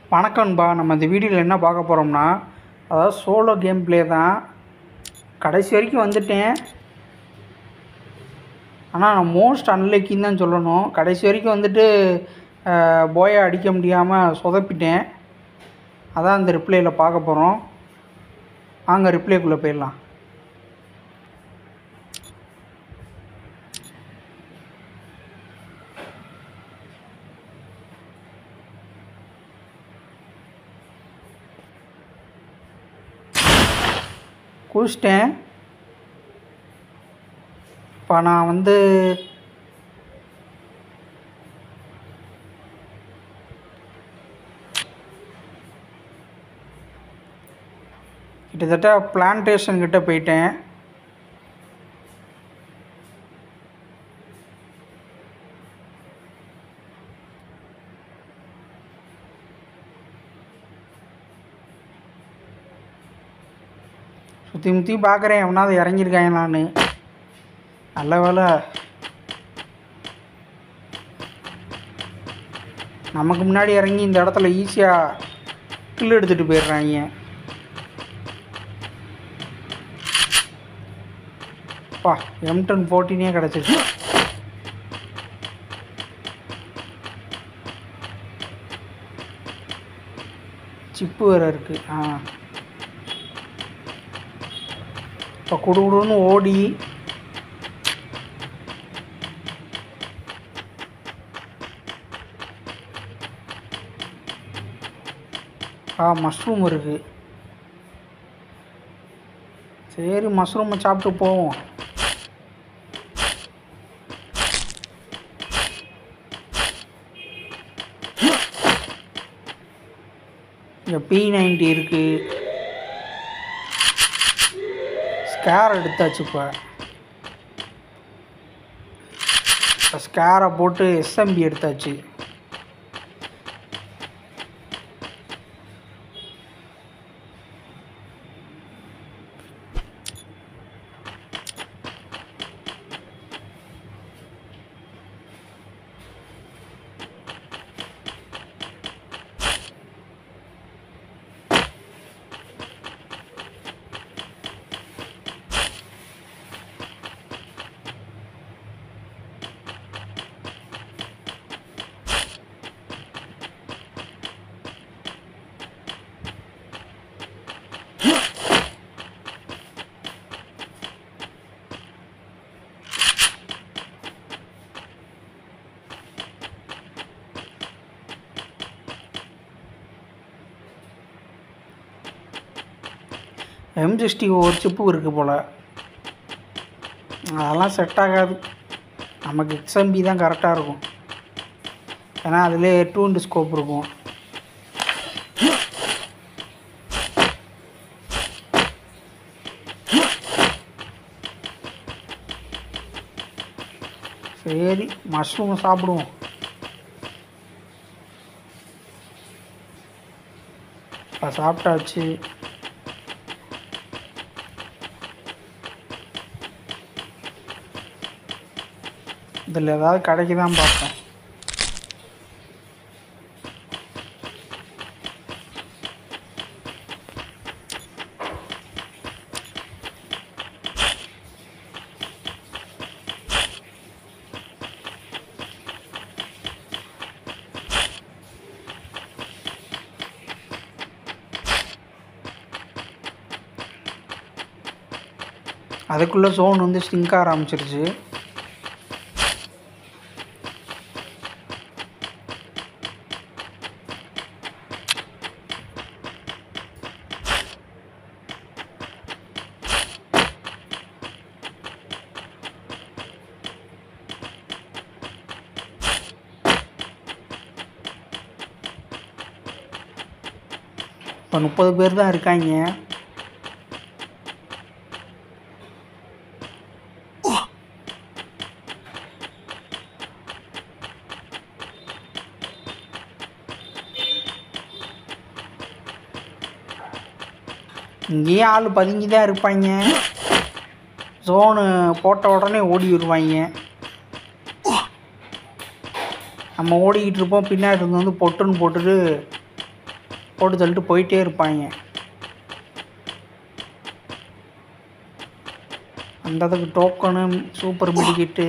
வணக்கம்பா. நம்ம இந்த வீடியோவில் என்ன பார்க்க போகிறோம்னா, அதாவது சோலோ கேம் ப்ளே தான். கடைசி வரைக்கும் வந்துட்டேன். ஆனால் நான் மோஸ்ட் அன்லக்கின்னு தான் சொல்லணும். கடைசி வரைக்கும் வந்துட்டு போயை அடிக்க முடியாமல் சொதப்பிட்டேன். அதான் அந்த ரிப்ளேயில் பார்க்க போகிறோம். வாங்க ரிப்ளேக்குள்ளே போயிடலாம். குளிச்சிட்டேன். இப்போ நான் வந்து கிட்டத்தட்ட பிளான்டேஷன் கிட்ட போயிட்டேன். சுற்றி முற்றி பார்க்குறேன், எவனாவது இறங்கியிருக்காங்க. நான் நல்ல வேலை நமக்கு முன்னாடி இறங்கி இந்த இடத்துல ஈஸியாக கில் எடுத்துகிட்டு போயிடுறாங்க. பா M10 14 கிடச்சிச்சு. சிப்பு வேறு இருக்குது. இப்போ குடுகுடுன்னு ஓடி மஷ்ரூம் இருக்குது. சரி, மஷ்ரூமை சாப்பிட்டு போவோம். இங்கே P90 இருக்குது. ஸ்கேர் எடுத்தாச்சு. இப்போ ஸ்கேரை போட்டு SMB எடுத்தாச்சு. M60 ஒரு சிப்பு இருக்குது போல். அதெல்லாம் செட் ஆகாது. நமக்கு XMB தான் கரெக்டாக இருக்கும். ஏன்னா அதிலே 2 ஸ்கோப் இருக்கும். சரி, மஷ்ரூம் சாப்பிடுவோம். இப்போ சாப்பிட்டாச்சு. இதில் ஏதாவது கிடைக்குதான் பார்ப்போம். அதுக்குள்ளே ஜோன் வந்து ஸ்டிங்க் ஆரம்பிச்சிருச்சு. இப்போ 30 பேர் தான் இருக்காங்க. இங்கேயே ஆள் பதுங்கி தான் இருப்பாங்க. ஜோனு போட்ட உடனே ஓடி வருவாங்க. நம்ம ஓடிக்கிட்டு இருப்போம், பின்னாடி இருந்து வந்து பொட்டுன்னு போட்டுட்டு போட்டு தள்ளிட்டு போயிட்டே இருப்பாங்க. அந்த அதுக்கு டோக்கனு சூப்பர் மெடிக்கிட்டு.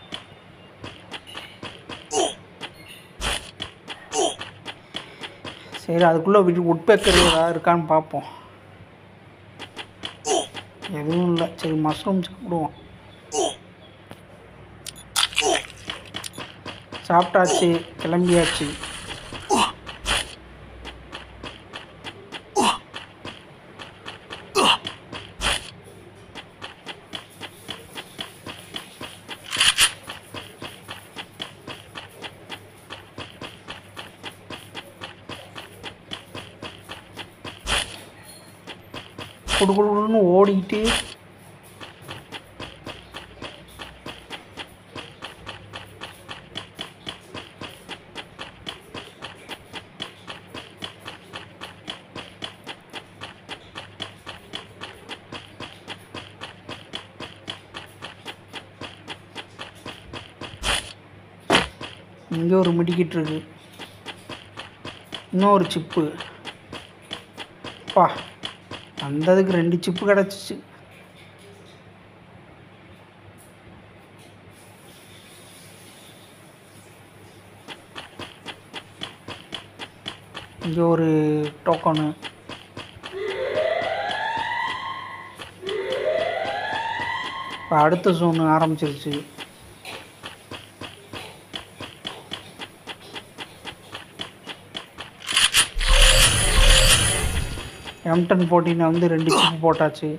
சரி, அதுக்குள்ளே உட்பேக்கர் ஏதாவது இருக்கான்னு பார்ப்போம். எதுவும் இல்லை. சரி, மஷ்ரூம் சாப்பிடுவோம். சாப்பிட்டாச்சு, கிளம்பியாச்சு. குடுகுடுன்னு ஓடிக்கிட்டு இங்கே ஒரு மிடிக்கிட்டு இருக்கு. இன்னொரு சிப்பு. பா, அந்ததுக்கு 2 சிப்பு கிடச்சிச்சு. இங்கே ஒரு டோக்கனு. இப்போ அடுத்த ஜோன் ஆரம்பிச்சிருச்சு. M1014 வந்து 2 சிப்பு போட்டாச்சு.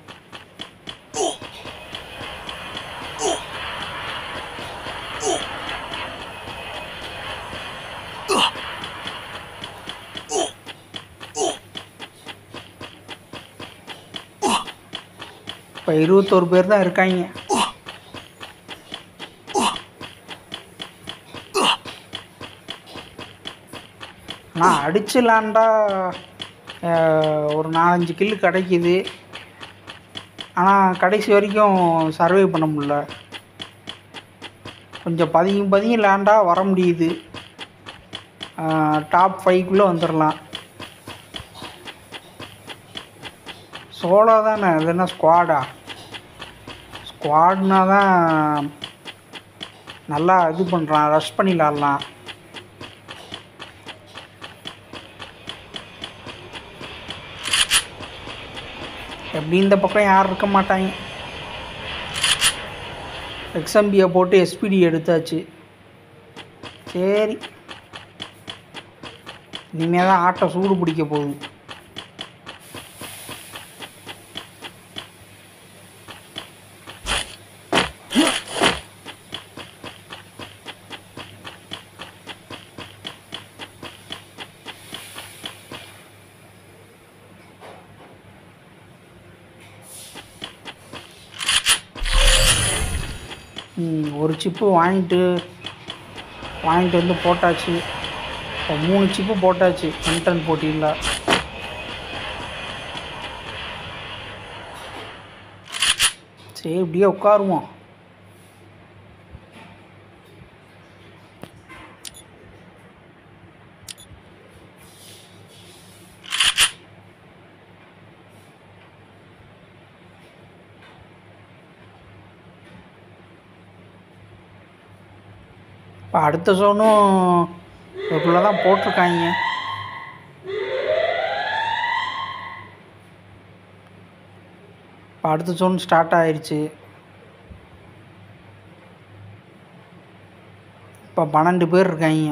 இப்போ 21 பேர் தான் இருக்காங்க. ஆனால் அடிச்சுலாண்டா ஒரு 4-5 கில்லு கிடைக்கிது. ஆனால் கடைசி வரைக்கும் சர்வை பண்ண முடியல. கொஞ்சம் பதுங்கி லேண்டாக வர முடியுது. டாப் 5க்குள்ளே வந்துடலாம். சோலோ தானே, அது என்ன ஸ்குவாடா? ஸ்குவாட்னா தான் நல்லா இது பண்ணுறான், ரஷ் பண்ணி விளாட்லாம். எப்படி இந்த பக்கம் யாரும் இருக்க மாட்டாங்க. XMB போட்டு SPD எடுத்தாச்சு. சரி, இனிமேல் தான் ஆட்டை சூடு பிடிக்க போகுது. ஒரு சிப்பு வாங்கிட்டு வந்து போட்டாச்சு. இப்போ 3 சிப்பு போட்டாச்சு M1014. சரி, இப்படியே உட்காருவோம். இப்போ அடுத்த ஜோனும் இதுக்குள்ளே தான் போட்டிருக்காங்க. இப்போ அடுத்த ஜோன் ஸ்டார்ட் ஆயிடுச்சு. இப்போ 12 பேர் இருக்காங்க.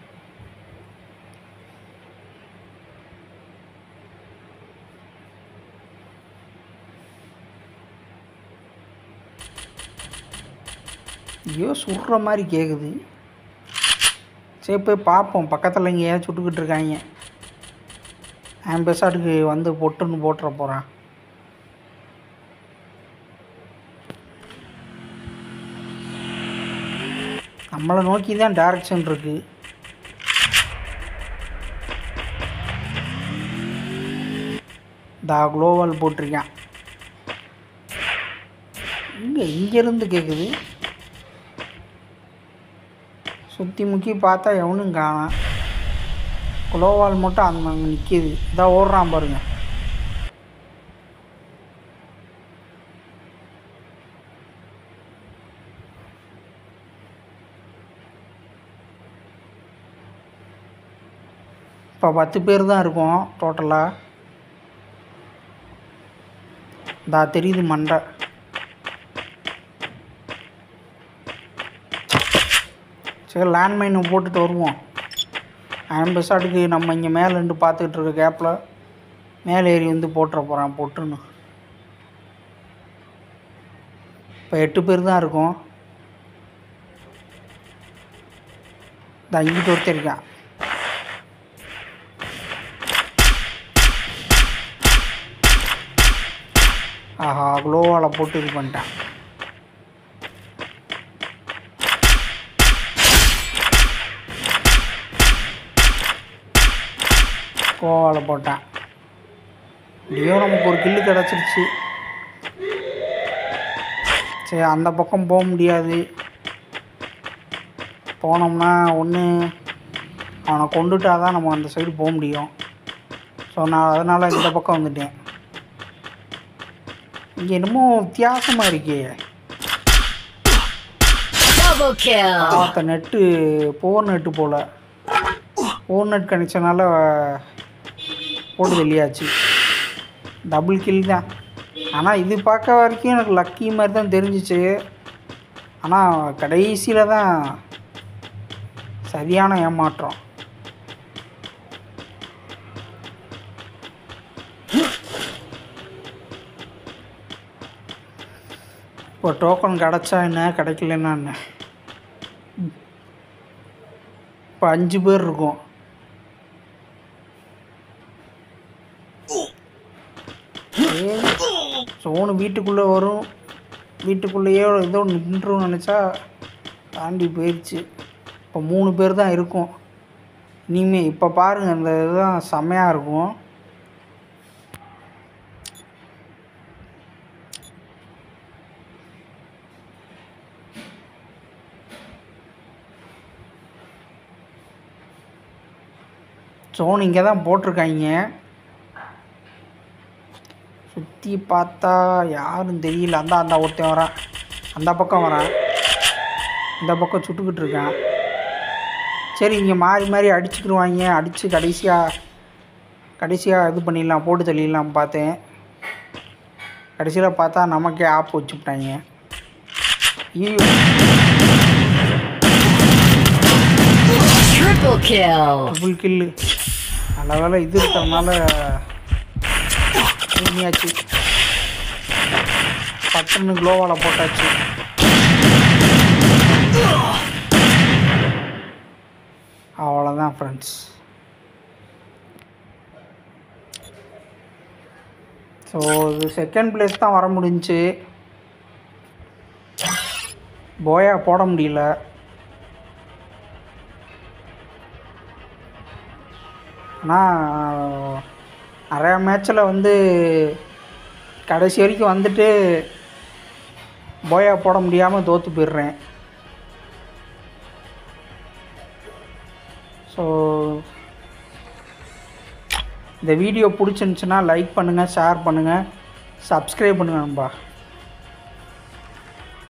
ஐயோ, சுடுற மாதிரி கேட்குது. சரி, போய் பார்ப்போம். பக்கத்தில் இங்கே ஏன் சுட்டுக்கிட்டு இருக்காங்க. ஆம்பேசாட்டுக்கு வந்து பொட்டுன்னு போட்டுற போகிறான். நம்மளை நோக்கி தான் டைரக்ஷன் இருக்குது. குளோவால் போட்டிருக்கான். இங்கேருந்து கேட்குது. சுற்றி முக்கி பார்த்தா எவனும் காணாம். குளோவால் மட்டும் அங்கே நிற்கிது. இதான் ஓடுறான் பாருங்க. இப்போ 10 பேர் தான் இருக்கோம் டோட்டலாக. இதா தெரியுது மண்டை. சரி லேண்ட்மைனை போட்டுட்டு வருவோம். ஆம்பசாட்டுக்கு நம்ம இங்கே மேலே இருந்து பார்த்துக்கிட்டு இருக்க கேப்பில் மேலே ஏறி வந்து போட்டுற போகிறான் போட்டுன்னு. இப்போ 8 பேர் தான் இருக்கோம். இந்த இங்கிட்டு ஒருத்தர் இருக்கான். ஆஹா குளோவால் போட்டு இது பண்ணிட்டேன். கோவால் போட்டேன். இப்படியோ நமக்கு ஒரு கில்லு கிடச்சிருச்சு. சரி அந்த பக்கம் போக முடியாது. போனோம்னா ஒன்று அவனை கொண்டுட்டா தான் நம்ம அந்த சைடு போக முடியும். ஸோ நான் அதனால் இந்த பக்கம் வந்துட்டேன். இங்கே என்னமோ வித்தியாசமாக இருக்கே. பார்த்த நெட்டு போர் நெட்டு போல். போர் நெட் கனெக்ஷனால் போட்டு வெளியாச்சு. டபுள் கில் தான். ஆனால் இது பார்க்க வரைக்கும் எனக்கு லக்கி மாதிரி தான் தெரிஞ்சிச்சு. ஆனால் கடைசியில் தான் சரியான ஏமாற்றம். இப்போ டோக்கன் கிடச்சா என்ன கிடைக்கலன்னா என்ன. இப்போ 5 பேர் இருக்கும். சோனு வீட்டுக்குள்ளே வரும். வீட்டுக்குள்ளேயே ஏதோ நின்றுன்னு நினச்சா தாண்டி போயிடுச்சு. இப்போ 3 பேர் தான் இருக்கும் இனிமேல். இப்போ பாருங்கள் இந்த இதுதான் செம்மையாக இருக்கும். சோன் இங்கே தான் போட்டிருக்காங்க. சுற்றி பார்த்தா யாரும் தெரியல. அந்த ஒருத்தன் வரான். அந்த பக்கம் வரான். இந்த பக்கம் சுட்டுக்கிட்டு இருக்கான். சரி இங்கே மாறி மாறி அடிச்சுக்கிடுவாங்க. அடித்து கடைசியாக இது பண்ணிடலாம், போட்டு தள்ளிடலாம் பார்த்தேன். கடைசியில் பார்த்தா நமக்கே ஆப் வச்சுவிட்டாங்க. டபுள் கில்லு. நல்ல வேலை இது இருக்கிறதுனால உண்மையாச்சு. பட்டுன்னு குளோவால் போட்டாச்சு. அவ்வளோதான் ஃப்ரெண்ட்ஸ். ஸோ இது செகண்ட் பிளேஸ் தான் வர முடிஞ்சிச்சு. போயா போட முடியல. ஆனால் நிறையா மேட்சில் வந்து கடைசி வரைக்கும் வந்துட்டு போயா போட முடியாமல் தோற்று போயிடுறேன். ஸோ இந்த வீடியோ பிடிச்சிருந்துச்சுன்னா லைக் பண்ணுங்கள், ஷேர் பண்ணுங்கள், சப்ஸ்கிரைப் பண்ணுங்கள் நண்பா.